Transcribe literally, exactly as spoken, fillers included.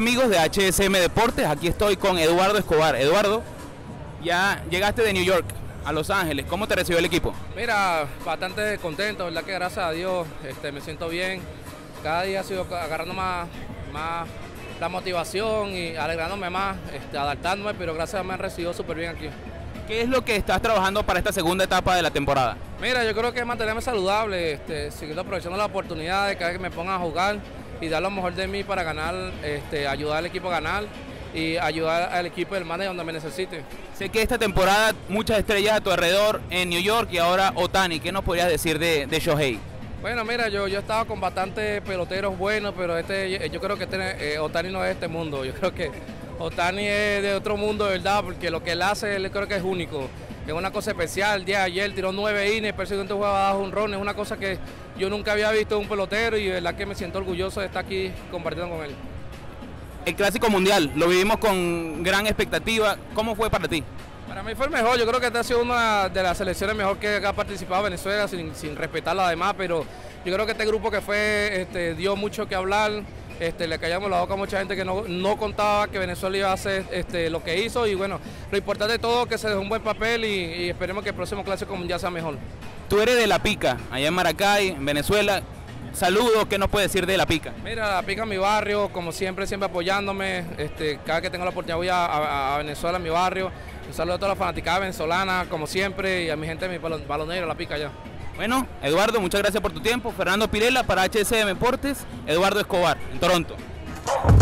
amigos de H S M Deportes? Aquí estoy con Eduardo Escobar. Eduardo, ya llegaste de New York a Los Ángeles. ¿Cómo te recibió el equipo? Mira, bastante contento, verdad que gracias a Dios este, me siento bien. Cada día he sido agarrando más, más la motivación y alegrándome más, este, adaptándome, pero gracias a Dios me han recibido súper bien aquí. ¿Qué es lo que estás trabajando para esta segunda etapa de la temporada? Mira, yo creo que mantenerme saludable, este, siguiendo aprovechando la oportunidad de cada vez que me pongan a jugar y dar lo mejor de mí para ganar, este, ayudar al equipo a ganar y ayudar al equipo del manager donde me necesite. Sé que esta temporada muchas estrellas a tu alrededor en New York y ahora Ohtani. ¿Qué nos podrías decir de, de Shohei? Bueno, mira, yo, yo he estado con bastantes peloteros buenos, pero este, yo creo que este, eh, Ohtani no es de este mundo. Yo creo que Ohtani es de otro mundo, de verdad, porque lo que él hace, él creo que es único. Es una cosa especial. El día de ayer tiró nueve innings, el siguiente jugaba bajo un ron. Es una cosa que yo nunca había visto en un pelotero y de verdad que me siento orgulloso de estar aquí compartiendo con él. El Clásico Mundial, lo vivimos con gran expectativa. ¿Cómo fue para ti? Para mí fue el mejor. Yo creo que esta ha sido una de las selecciones mejor que ha participado Venezuela, sin, sin respetar a la demás, pero yo creo que este grupo que fue este, dio mucho que hablar. Este, le callamos la boca a mucha gente que no, no contaba que Venezuela iba a hacer este, lo que hizo y bueno, lo importante de todo es que se dejó un buen papel y, y esperemos que el próximo Clásico Mundial sea mejor. Tú eres de La Pica, allá en Maracay, en Venezuela. Saludos, ¿qué nos puedes decir de La Pica? Mira, La Pica es mi barrio, como siempre, siempre apoyándome. Este, cada que tengo la oportunidad voy a, a, a Venezuela, a mi barrio. Un saludo a toda la fanaticada venezolana, como siempre, y a mi gente de mi balon, balonero, La Pica allá. Bueno, Eduardo, muchas gracias por tu tiempo. Fernando Pirela para H S M Deportes, Eduardo Escobar, en Toronto.